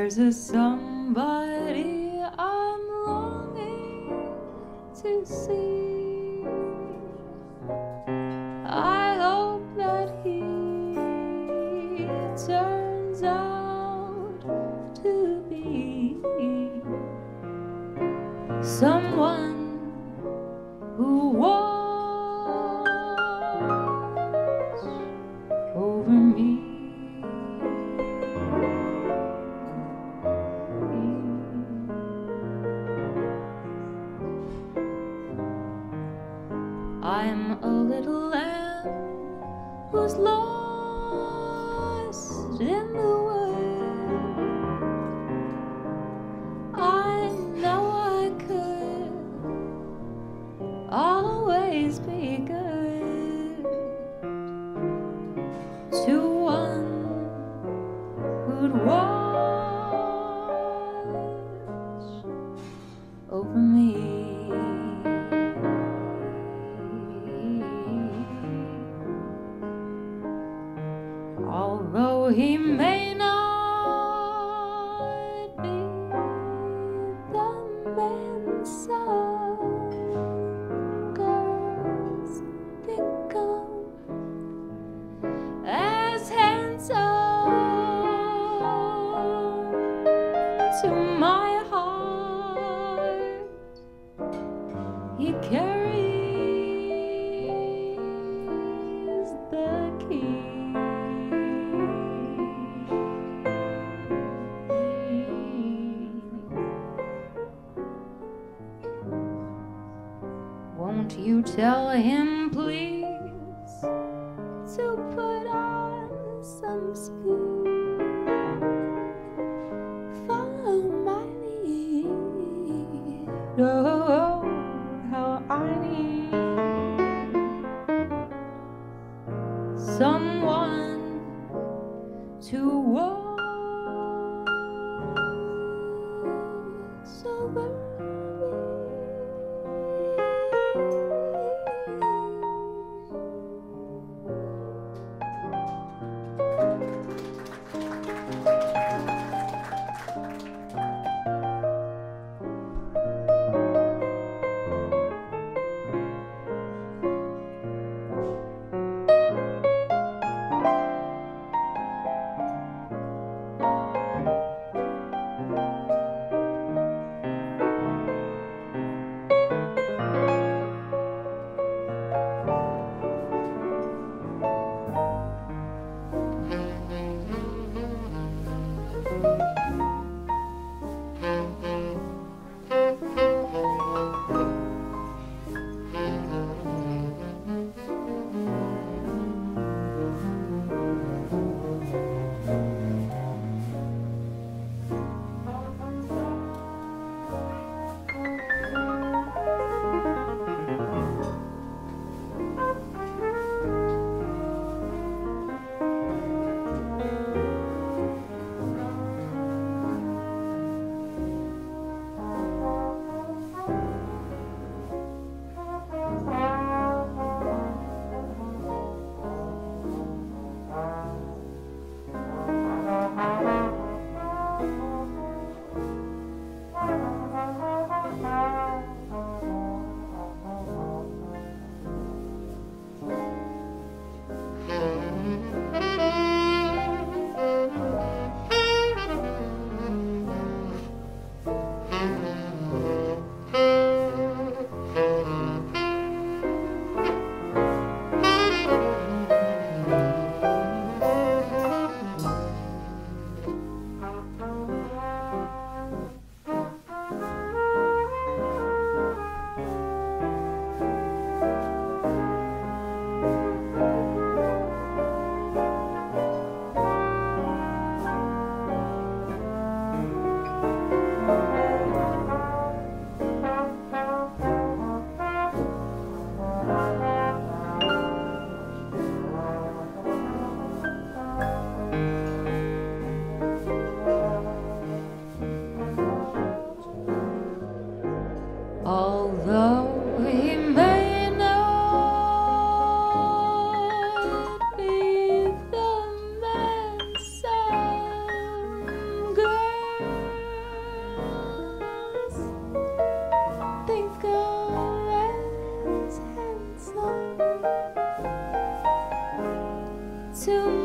There's a somebody I'm longing to see. I hope that he turns out to be someone who watched over me. I'm a little lamb who's lost in the world. I know I could always be good to one who'd watch over me. Although he may not be the man some girls think of as handsome, to my heart he carries the key. Won't you tell him, please, to put on some speed? Follow my lead. Oh, how I need someone to walk over me. to